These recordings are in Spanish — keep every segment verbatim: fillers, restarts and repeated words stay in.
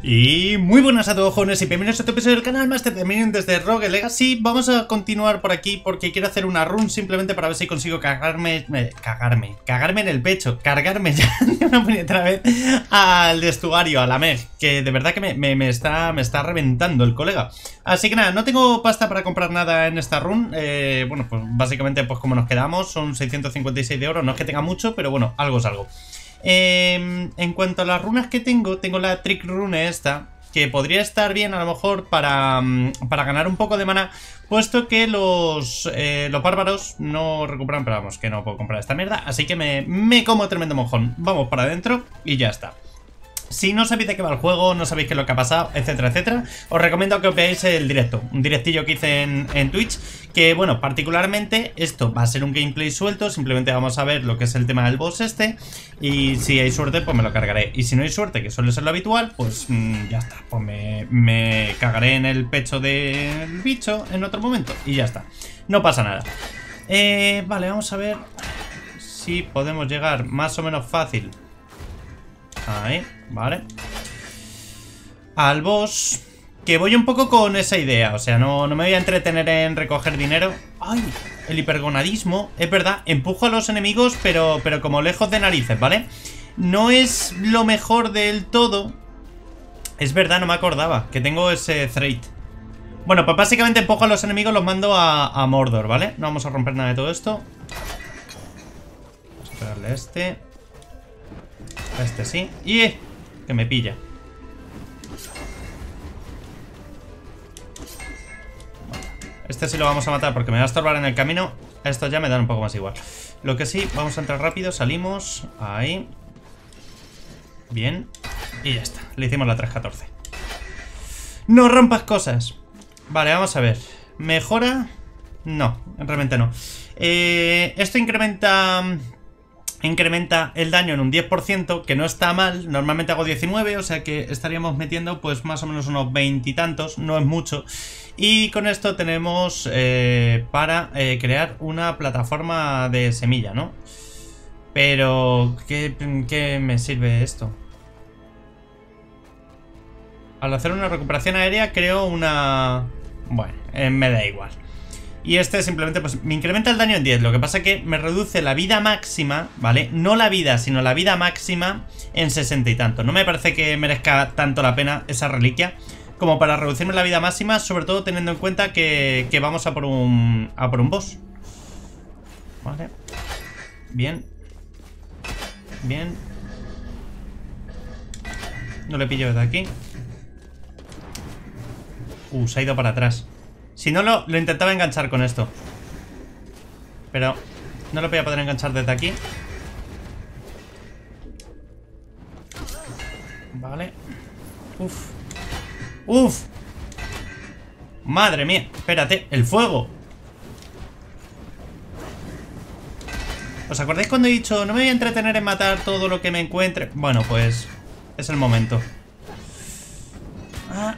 Y muy buenas a todos, jóvenes, y bienvenidos a este episodio del canal Master de Minion desde Rogue Legacy. Vamos a continuar por aquí porque quiero hacer una run simplemente para ver si consigo cagarme, eh, cagarme, cagarme en el pecho, cargarme ya de una puñetera vez al vestuario, a la Meg, que de verdad que me, me, me, está, me está reventando el colega. Así que nada, no tengo pasta para comprar nada en esta run, eh, bueno, pues básicamente pues como nos quedamos, son seiscientos cincuenta y seis de oro, no es que tenga mucho, pero bueno, algo es algo. Eh, en cuanto a las runas que tengo, tengo la Trick Rune esta, que podría estar bien a lo mejor para, para ganar un poco de mana, puesto que los, eh, los bárbaros no recuperan, pero vamos, que no puedo comprar esta mierda, así que me, me como tremendo mojón. Vamos para adentro y ya está. Si no sabéis de qué va el juego, no sabéis qué es lo que ha pasado, etcétera, etcétera, os recomiendo que os veáis el directo, un directillo que hice en, en Twitch, que bueno, particularmente esto va a ser un gameplay suelto, simplemente vamos a ver lo que es el tema del boss este, y si hay suerte pues me lo cargaré, y si no hay suerte, que suele ser lo habitual, pues mmm, ya está, pues me, me cagaré en el pecho del bicho en otro momento, y ya está, no pasa nada. Eh, vale, vamos a ver si podemos llegar más o menos fácil. Ahí, vale. Al boss, que voy un poco con esa idea. O sea, no, no me voy a entretener en recoger dinero. Ay, el hipergonadismo. Es verdad, empujo a los enemigos, pero, pero como lejos de narices, ¿vale? No es lo mejor del todo. Es verdad, no me acordaba que tengo ese trait. Bueno, pues básicamente empujo a los enemigos, los mando a, a Mordor, ¿vale? No vamos a romper nada de todo esto. Vamos a pegarle a este. A este sí. Y eh, que me pilla. Este sí lo vamos a matar porque me va a estorbar en el camino. Estos ya me dan un poco más igual. Lo que sí, vamos a entrar rápido. Salimos. Ahí. Bien. Y ya está. Le hicimos la tres catorce. No rompas cosas. Vale, vamos a ver. ¿Mejora? No, realmente no. eh, Esto incrementa... Incrementa el daño en un diez por ciento, que no está mal. Normalmente hago diecinueve, o sea que estaríamos metiendo pues más o menos unos veinte y tantos, no es mucho. Y con esto tenemos eh, para eh, crear una plataforma de semilla, ¿no? Pero, ¿qué, ¿qué me sirve esto? Al hacer una recuperación aérea creo una... Bueno, eh, me da igual. Y este simplemente pues me incrementa el daño en diez. Lo que pasa que me reduce la vida máxima, ¿vale? No la vida, sino la vida máxima en sesenta y tanto. No me parece que merezca tanto la pena esa reliquia como para reducirme la vida máxima, sobre todo teniendo en cuenta que, que vamos a por un a por un boss. Vale. Bien. Bien. No le pillo desde aquí. Uh, se ha ido para atrás. Si no, lo, lo intentaba enganchar con esto, pero no lo voy a poder enganchar desde aquí. Vale. Uf. Uf. Madre mía. Espérate. El fuego. ¿Os acordáis cuando he dicho no me voy a entretener en matar todo lo que me encuentre? Bueno, pues es el momento. Ah.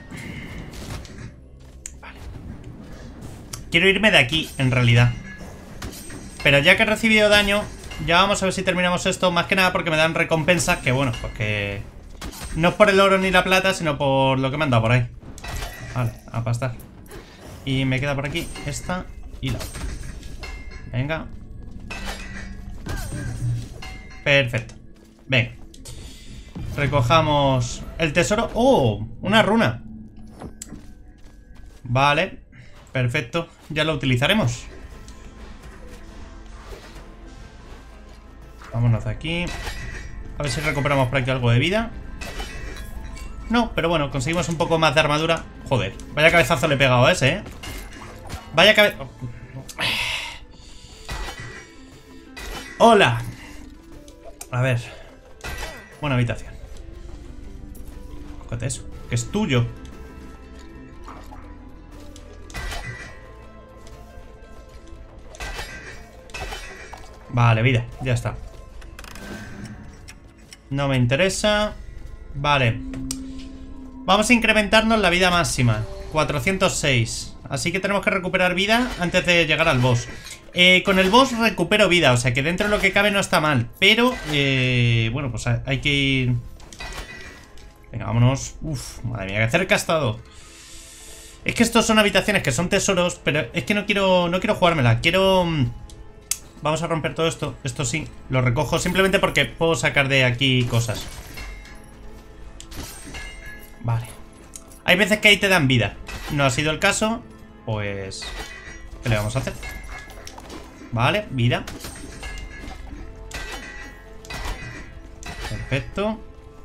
Quiero irme de aquí, en realidad. Pero ya que he recibido daño, ya vamos a ver si terminamos esto. Más que nada porque me dan recompensas. Que bueno, pues que... no es por el oro ni la plata, sino por lo que me han dado por ahí. Vale, a pastar. Y me queda por aquí esta y la otra. Venga. Perfecto. Venga. Recojamos el tesoro. ¡Oh! Una runa. Vale. Perfecto, ya lo utilizaremos. Vámonos de aquí. A ver si recuperamos por aquí algo de vida. No, pero bueno, conseguimos un poco más de armadura. Joder, vaya cabezazo le he pegado a ese, ¿eh? Vaya cabe... Hola. A ver. Buena habitación. Cógete eso, que es tuyo. Vale, vida, ya está. No me interesa. Vale. Vamos a incrementarnos la vida máxima, cuatrocientos seis. Así que tenemos que recuperar vida antes de llegar al boss. eh, Con el boss recupero vida, o sea que dentro de lo que cabe no está mal. Pero, eh, bueno, pues hay que ir Venga, vámonos. Uf, madre mía, qué cerca ha estado. Es que estos son habitaciones que son tesoros, pero es que no quiero, no quiero jugármela. Quiero... Vamos a romper todo esto. Esto sí, lo recojo simplemente porque puedo sacar de aquí cosas. Vale. Hay veces que ahí te dan vida. No ha sido el caso. Pues... ¿qué le vamos a hacer? Vale, vida. Perfecto.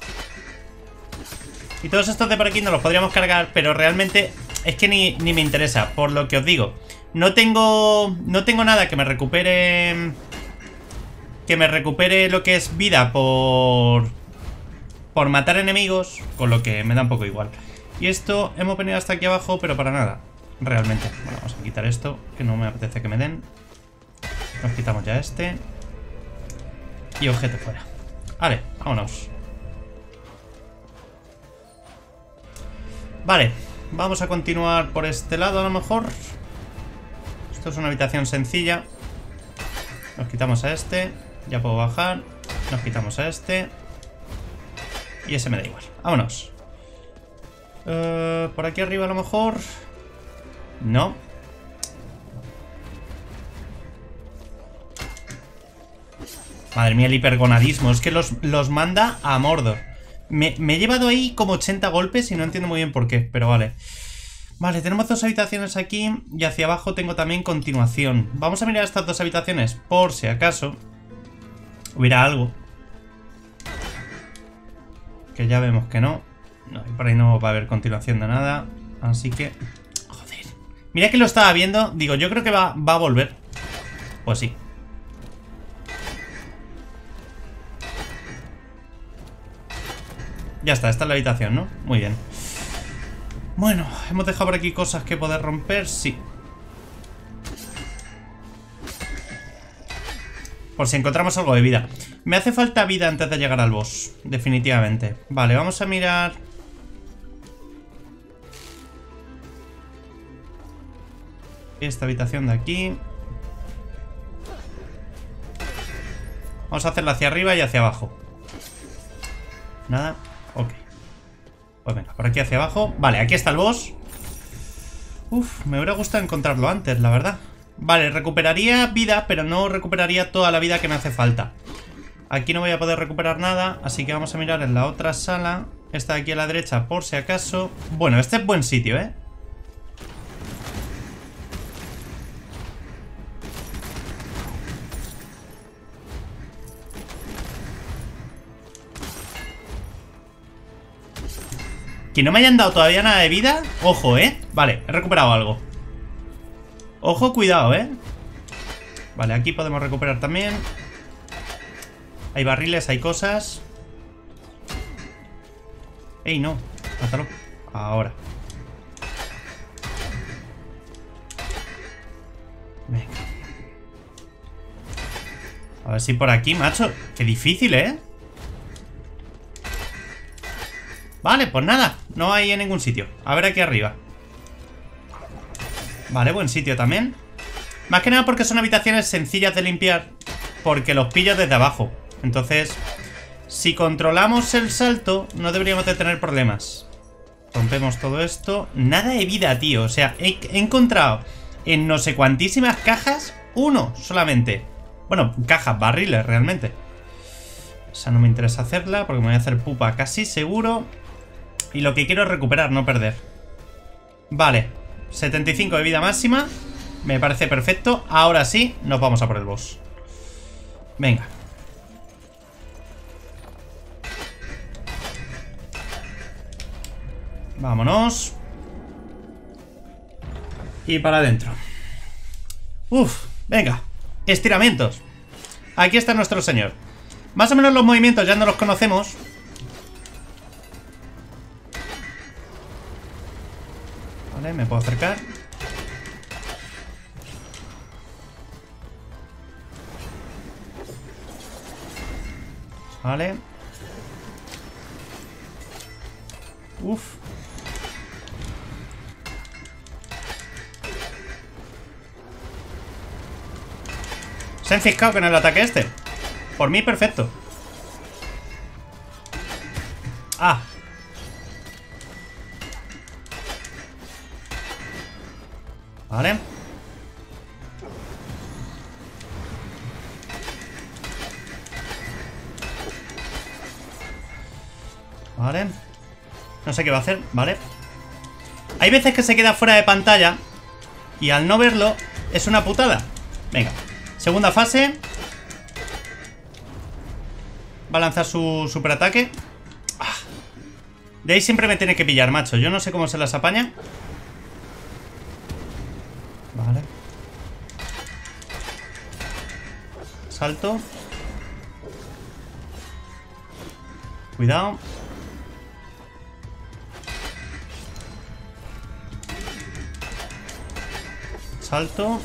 Y todos estos de por aquí nos los podríamos cargar, pero realmente es que ni, ni me interesa, por lo que os digo. No tengo... No tengo nada que me recupere... Que me recupere lo que es vida por... Por matar enemigos, con lo que me da un poco igual. Y esto hemos venido hasta aquí abajo, pero para nada. Realmente. Bueno, vamos a quitar esto, que no me apetece que me den. Nos quitamos ya este. Y objeto fuera. Vale, vámonos. Vale, vamos a continuar por este lado a lo mejor. Esto es una habitación sencilla. Nos quitamos a este. Ya puedo bajar. Nos quitamos a este. Y ese me da igual. Vámonos. Uh, por aquí arriba a lo mejor. No. Madre mía, el hipergonadismo. Es que los, los manda a Mordor. Me, me he llevado ahí como ochenta golpes y no entiendo muy bien por qué, pero vale. Vale, tenemos dos habitaciones aquí y hacia abajo tengo también continuación. Vamos a mirar estas dos habitaciones por si acaso hubiera algo. Que ya vemos que no. No, y por ahí no va a haber continuación de nada. Así que... joder. Mira que lo estaba viendo. Digo, yo creo que va, va a volver. Pues sí. Ya está, esta es la habitación, ¿no? Muy bien. Bueno, hemos dejado por aquí cosas que poder romper. Sí. Por si encontramos algo de vida. Me hace falta vida antes de llegar al boss. Definitivamente. Vale, vamos a mirar... esta habitación de aquí. Vamos a hacerla hacia arriba y hacia abajo. Nada. Ok. Pues venga, por aquí hacia abajo. Vale, aquí está el boss. Uf, me hubiera gustado encontrarlo antes, la verdad. Vale, recuperaría vida, pero no recuperaría toda la vida que me hace falta. Aquí no voy a poder recuperar nada, así que vamos a mirar en la otra sala. Esta de aquí a la derecha, por si acaso. Bueno, este es buen sitio, ¿eh? Que no me hayan dado todavía nada de vida. Ojo, ¿eh? Vale, he recuperado algo. Ojo, cuidado, ¿eh? Vale, aquí podemos recuperar también. Hay barriles, hay cosas. ¡Ey, no! Mátalo. Ahora. Venga. A ver si por aquí, macho. Qué difícil, ¿eh? Vale, pues nada. No hay en ningún sitio. A ver aquí arriba. Vale, buen sitio también. Más que nada porque son habitaciones sencillas de limpiar. Porque los pillo desde abajo. Entonces, si controlamos el salto, no deberíamos de tener problemas. Rompemos todo esto. Nada de vida, tío. O sea, he, he encontrado en no sé cuantísimas cajas uno solamente. Bueno, cajas, barriles realmente. Esa no me interesa hacerla porque me voy a hacer pupa casi seguro. Y lo que quiero es recuperar, no perder. Vale, setenta y cinco de vida máxima. Me parece perfecto. Ahora sí, nos vamos a por el boss. Venga. Vámonos. Y para adentro. Uf, venga. Estiramientos. Aquí está nuestro señor. Más o menos los movimientos ya no los conocemos. Vale, me puedo acercar. Vale. Uf. Se ha enciscado con el ataque este. Por mí, perfecto. Ah. Vale. Vale. No sé qué va a hacer, vale. Hay veces que se queda fuera de pantalla y al no verlo es una putada. Venga, segunda fase. Va a lanzar su superataque. Ah. De ahí siempre me tiene que pillar, macho. Yo no sé cómo se las apaña. Vale. Salto. Cuidado. Salto.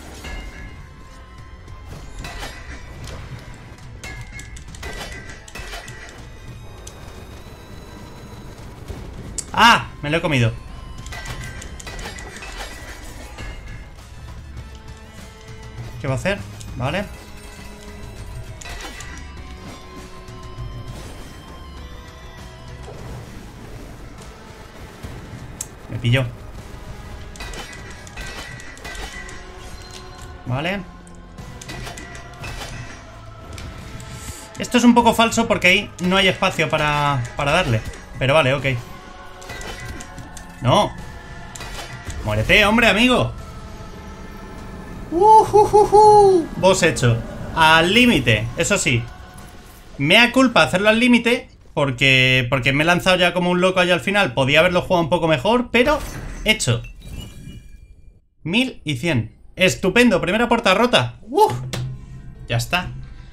¡Ah! Me lo he comido. ¿Qué va a hacer? Vale. Me pilló. Vale. Esto es un poco falso porque ahí no hay espacio para, para darle. Pero vale, ok. No. Muérete, hombre, amigo. Uh, uh, uh, uh. Boss hecho. Al límite, eso sí. Mea culpa hacerlo al límite porque, porque me he lanzado ya como un loco allá al final. Podía haberlo jugado un poco mejor, pero hecho. mil y cien. Estupendo, primera puerta rota. Uh, ya está.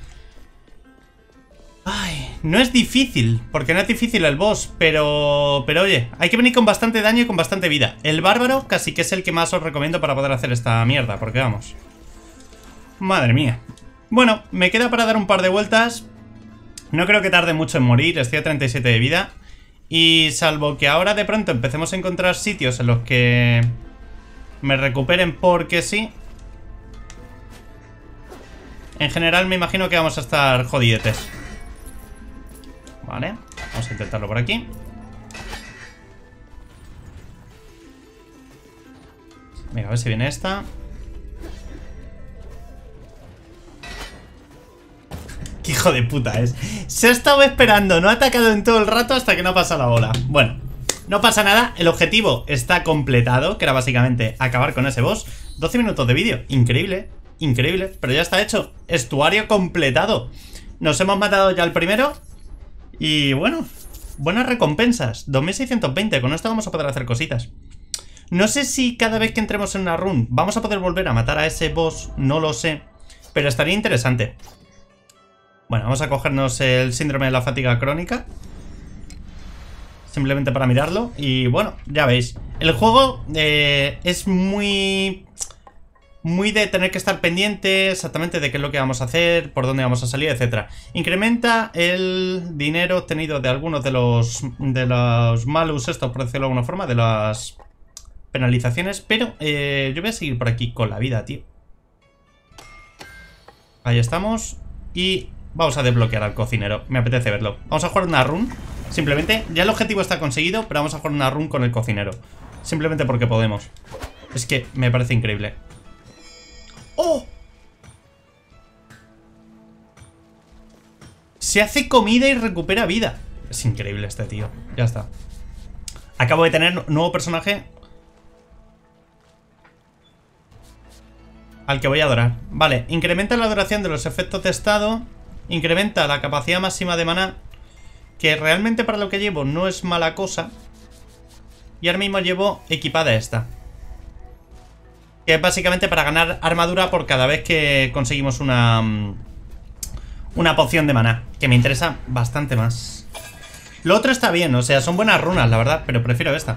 Ay, no es difícil, porque no es difícil el boss, pero... Pero oye, hay que venir con bastante daño y con bastante vida. El bárbaro casi que es el que más os recomiendo para poder hacer esta mierda, porque vamos. Madre mía. Bueno, me queda para dar un par de vueltas. No creo que tarde mucho en morir, estoy a treinta y siete de vida. Y salvo que ahora de pronto empecemos a encontrar sitios en los que me recuperen porque sí. En general me imagino que vamos a estar jodidetes. Vale, vamos a intentarlo por aquí. Venga, a ver si viene esta. Qué hijo de puta es. Se ha estado esperando, no ha atacado en todo el rato hasta que no pasa la bola. Bueno, no pasa nada, el objetivo está completado, que era básicamente acabar con ese boss. doce minutos de vídeo, increíble, increíble, pero ya está hecho. Estuario completado. Nos hemos matado ya el primero. Y bueno, buenas recompensas. dos mil seiscientos veinte, con esto vamos a poder hacer cositas. No sé si cada vez que entremos en una run vamos a poder volver a matar a ese boss, no lo sé, pero estaría interesante. Bueno, vamos a cogernos el síndrome de la fatiga crónica, simplemente para mirarlo. Y bueno, ya veis, el juego eh, es muy... Muy de tener que estar pendiente exactamente de qué es lo que vamos a hacer, por dónde vamos a salir, etcétera. Incrementa el dinero obtenido de algunos de los de los malus, estos, por decirlo de alguna forma, de las penalizaciones. Pero eh, yo voy a seguir por aquí con la vida, tío. Ahí estamos. Y vamos a desbloquear al cocinero. Me apetece verlo. Vamos a jugar una run. Simplemente, ya el objetivo está conseguido, pero vamos a jugar una run con el cocinero. Simplemente porque podemos. Es que me parece increíble. ¡Oh! Se hace comida y recupera vida. Es increíble este tío. Ya está. Acabo de tener un nuevo personaje al que voy a adorar. Vale, incrementa la duración de los efectos de estado. Incrementa la capacidad máxima de maná, que realmente para lo que llevo no es mala cosa. Y ahora mismo llevo equipada esta, que es básicamente para ganar armadura por cada vez que conseguimos una Una poción de maná, que me interesa bastante más. Lo otro está bien, o sea, son buenas runas, la verdad, pero prefiero esta.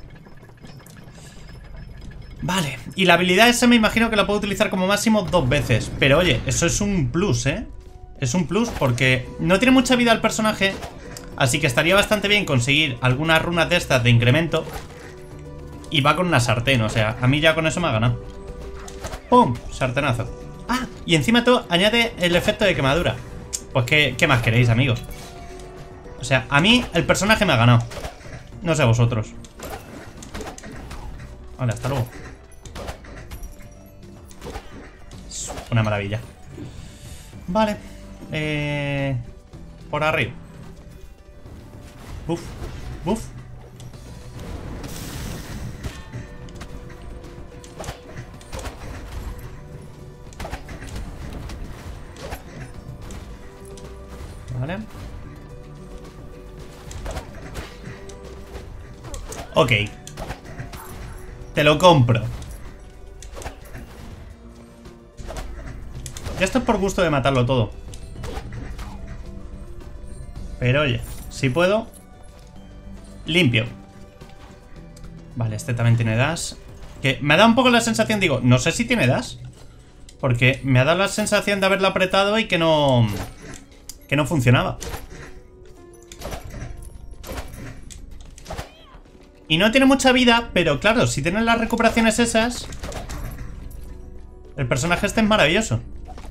Vale, y la habilidad esa me imagino que la puedo utilizar como máximo dos veces. Pero oye, eso es un plus, ¿eh? Es un plus porque no tiene mucha vida el personaje, así que estaría bastante bien conseguir algunas runas de estas de incremento. Y va con una sartén, o sea, a mí ya con eso me ha ganado. ¡Pum! Sartenazo. Ah, y encima todo añade el efecto de quemadura. Pues ¿qué, qué más queréis, amigos? O sea, a mí el personaje me ha ganado. No sé vosotros. Vale, hasta luego. Una maravilla. Vale. Eh, por arriba. Buf, buf. Vale. Ok. Te lo compro. Ya esto es por gusto de matarlo todo. Pero oye, si puedo. Limpio. Vale, este también tiene dash. Que me ha dado un poco la sensación, digo, no sé si tiene dash. Porque me ha dado la sensación de haberlo apretado y que no... Que no funcionaba. Y no tiene mucha vida, pero claro, si tienen las recuperaciones esas, el personaje este es maravilloso.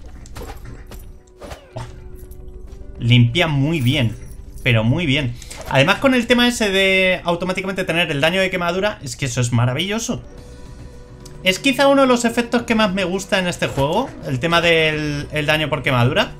Oh. Limpia muy bien, pero muy bien. Además con el tema ese de automáticamente tener el daño de quemadura, es que eso es maravilloso. Es quizá uno de los efectos que más me gusta en este juego, el tema del el daño por quemadura.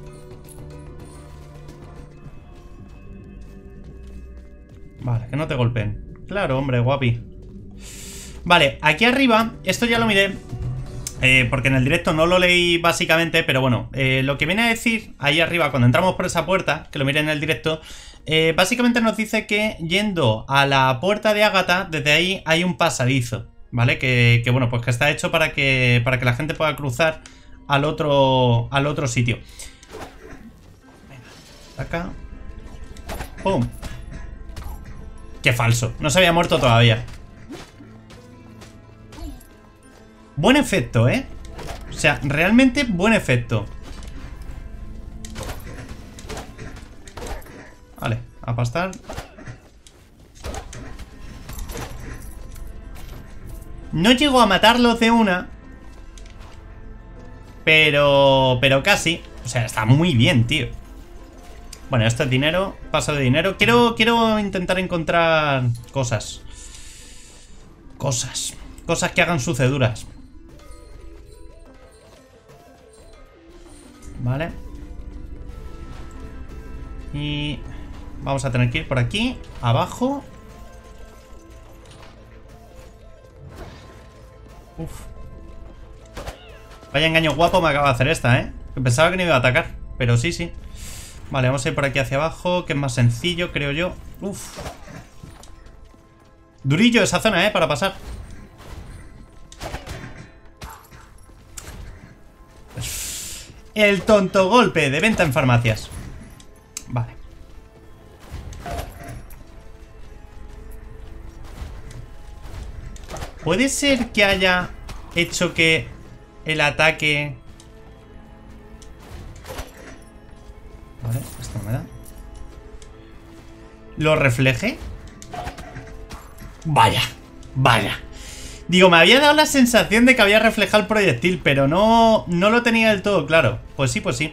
Vale, que no te golpeen. Claro, hombre, guapi. Vale, aquí arriba, esto ya lo miré, eh, porque en el directo no lo leí básicamente, pero bueno, eh, lo que viene a decir ahí arriba, cuando entramos por esa puerta, que lo miré en el directo, eh, básicamente nos dice que yendo a la puerta de Ágata, desde ahí hay un pasadizo, ¿vale? Que, que bueno, pues que está hecho para que, para que la gente pueda cruzar al otro, al otro sitio. Venga, acá. ¡Pum! ¡Qué falso! No se había muerto todavía. Buen efecto, ¿eh? O sea, realmente buen efecto. Vale, a pastar. No llego a matarlos de una. Pero... Pero casi. O sea, está muy bien, tío. Bueno, esto es dinero. Paso de dinero. Quiero, quiero intentar encontrar cosas. Cosas. Cosas que hagan suceduras. Vale. Y... vamos a tener que ir por aquí. Abajo. Uf. Vaya engaño guapo me acaba de hacer esta, ¿eh? Pensaba que no iba a atacar. Pero sí, sí. Vale, vamos a ir por aquí hacia abajo, que es más sencillo, creo yo. Uf. Durillo esa zona, ¿eh? Para pasar. El tonto golpe de venta en farmacias. Vale. ¿Puede ser que haya hecho que el ataque... Vale, esto no me da. ¿Lo refleje? Vaya, vaya. Digo, me había dado la sensación de que había reflejado el proyectil, pero no, no lo tenía del todo claro. Pues sí, pues sí.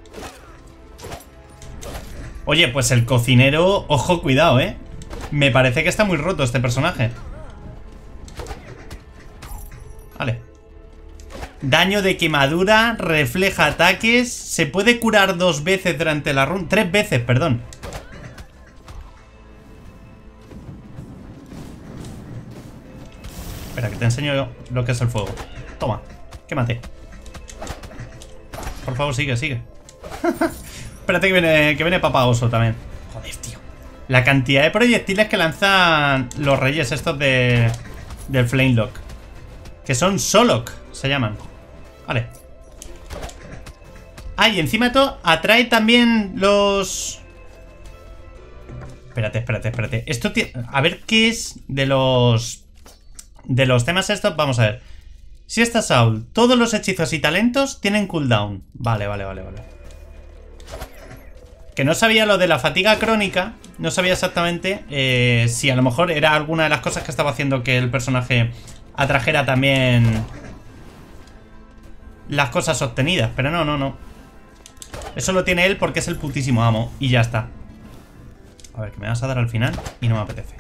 Oye, pues el cocinero... Ojo, cuidado, ¿eh? Me parece que está muy roto este personaje. Vale. Daño de quemadura, refleja ataques. Se puede curar dos veces durante la run. Tres veces, perdón. Espera, que te enseño yo lo que es el fuego. Toma, quémate. Por favor, sigue, sigue. Espérate que viene, que viene Papa Oso también. Joder, tío. La cantidad de proyectiles que lanzan los reyes estos de... del Flamelock. Que son Solok, se llaman. Vale. Ah, y encima de todo atrae también los... Espérate, espérate, espérate. Esto tiene... A ver qué es de los... De los temas estos, vamos a ver. Si está Saul, todos los hechizos y talentos tienen cooldown. Vale, vale, vale, vale. Que no sabía lo de la fatiga crónica. No sabía exactamente eh, si a lo mejor era alguna de las cosas que estaba haciendo que el personaje atrajera también las cosas obtenidas. Pero no, no, no. Eso lo tiene él porque es el putísimo amo. Y ya está. A ver, que me vas a dar al final y no me apetece.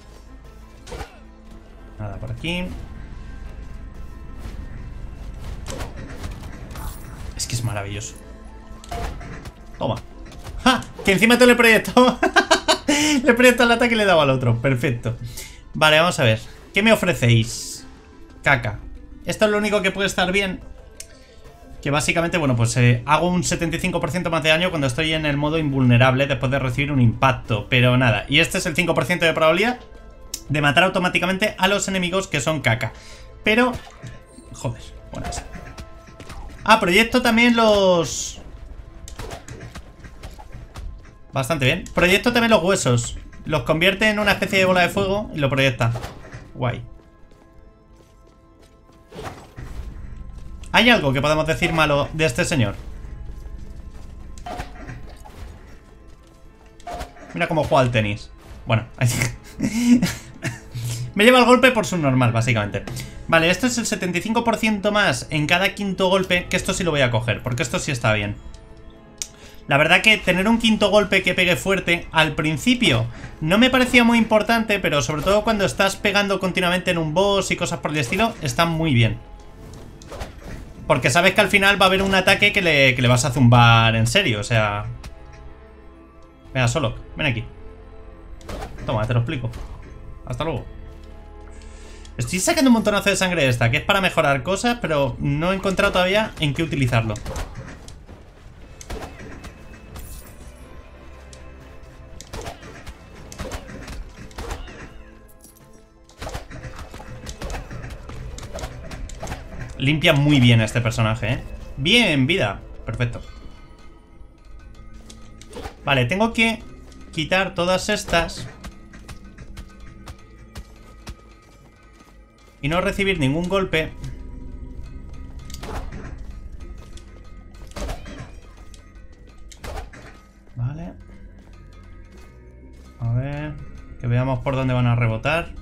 Nada por aquí. Maravilloso. Toma. ¡Ja! Que encima te lo he proyectado. Le he proyectado el ataque y le he dado al otro. Perfecto. Vale, vamos a ver. ¿Qué me ofrecéis? Caca. Esto es lo único que puede estar bien. Que básicamente, bueno, pues eh, hago un setenta y cinco por ciento más de daño cuando estoy en el modo invulnerable después de recibir un impacto. Pero nada. Y este es el cinco por ciento de probabilidad de matar automáticamente a los enemigos que son caca. Pero... Joder. Bueno, esa. Ah, proyecto también los... Bastante bien. Proyecto también los huesos. Los convierte en una especie de bola de fuego y lo proyecta. Guay. ¿Hay algo que podamos decir malo de este señor? Mira cómo juega al tenis. Bueno, me lleva el golpe por su normal, básicamente. Vale, esto es el setenta y cinco por ciento más en cada quinto golpe. Que esto sí lo voy a coger, porque esto sí está bien. La verdad que tener un quinto golpe que pegue fuerte al principio no me parecía muy importante, pero sobre todo cuando estás pegando continuamente en un boss y cosas por el estilo, está muy bien. Porque sabes que al final va a haber un ataque que le, que le vas a zumbar en serio, o sea... Venga, solo, ven aquí. Toma, te lo explico. Hasta luego. Estoy sacando un montonazo de sangre de esta, que es para mejorar cosas, pero no he encontrado todavía en qué utilizarlo. Limpia muy bien a este personaje, ¿eh? Bien, vida. Perfecto. Vale, tengo que quitar todas estas y no recibir ningún golpe. Vale. A ver, que veamos por dónde van a rebotar.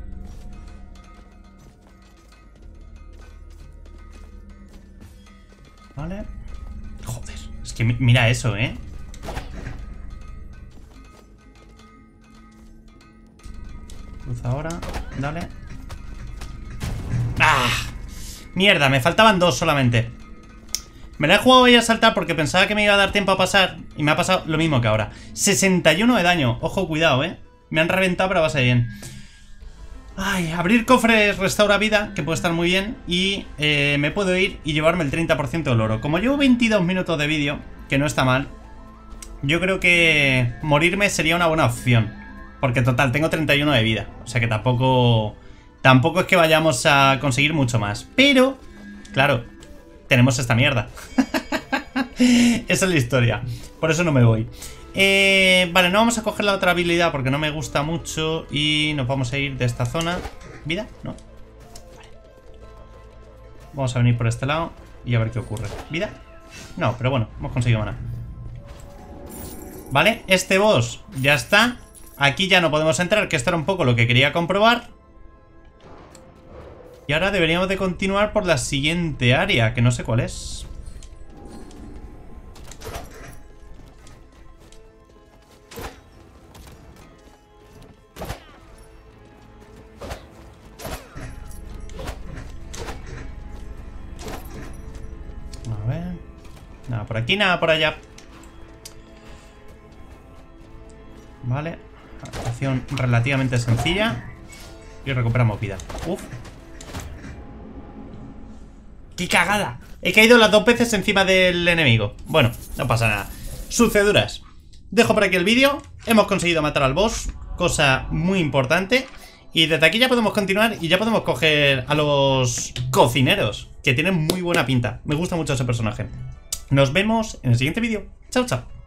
Vale. Joder, es que mira eso, ¿eh? Cruza ahora, dale. ¡Ah! Mierda, me faltaban dos solamente. Me la he jugado ahí a saltar porque pensaba que me iba a dar tiempo a pasar. Y me ha pasado lo mismo que ahora. sesenta y uno de daño, ojo, cuidado, ¿eh? Me han reventado, pero va a ser bien. Ay, abrir cofres restaura vida, que puede estar muy bien. Y eh, me puedo ir y llevarme el treinta por ciento del oro. Como llevo veintidós minutos de vídeo, que no está mal, yo creo que morirme sería una buena opción. Porque total, tengo treinta y uno de vida. O sea que tampoco... Tampoco es que vayamos a conseguir mucho más. Pero, claro, tenemos esta mierda. Esa es la historia. Por eso no me voy. Eh, vale, no vamos a coger la otra habilidad porque no me gusta mucho. Y nos vamos a ir de esta zona. ¿Vida? No. Vale. Vamos a venir por este lado y a ver qué ocurre. ¿Vida? No, pero bueno, hemos conseguido mana. Vale, este boss ya está. Aquí ya no podemos entrar, que esto era un poco lo que quería comprobar. Y ahora deberíamos de continuar por la siguiente área, que no sé cuál es. A ver. Nada por aquí, nada por allá. Vale. Acción relativamente sencilla. Y recuperamos vida. Uf. ¡Qué cagada! He caído las dos veces encima del enemigo. Bueno, no pasa nada. Suceduras. Dejo por aquí el vídeo. Hemos conseguido matar al boss, cosa muy importante. Y desde aquí ya podemos continuar y ya podemos coger a los cocineros, que tienen muy buena pinta. Me gusta mucho ese personaje. Nos vemos en el siguiente vídeo. Chao, chao.